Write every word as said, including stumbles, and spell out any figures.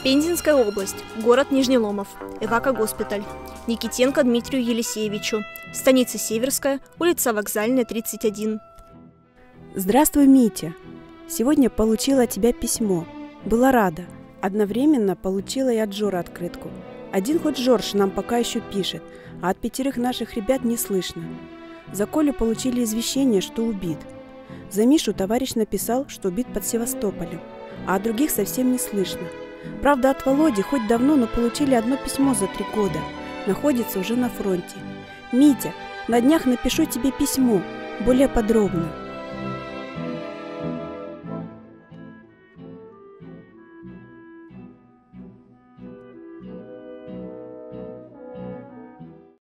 Пензенская область, город Нижний Ломов, Эвако-госпиталь. Никитенко Дмитрию Елисеевичу, станица Северская, улица Вокзальная, тридцать один. Здравствуй, Митя. Сегодня получила от тебя письмо. Была рада. Одновременно получила и от Жора открытку. Один хоть Жорж нам пока еще пишет, а от пятерых наших ребят не слышно. За Колю получили извещение, что убит. За Мишу товарищ написал, что убит под Севастополем, а от других совсем не слышно. Правда, от Володи хоть давно, но получили одно письмо за три года. Находится уже на фронте. Митя, на днях напишу тебе письмо, более подробно.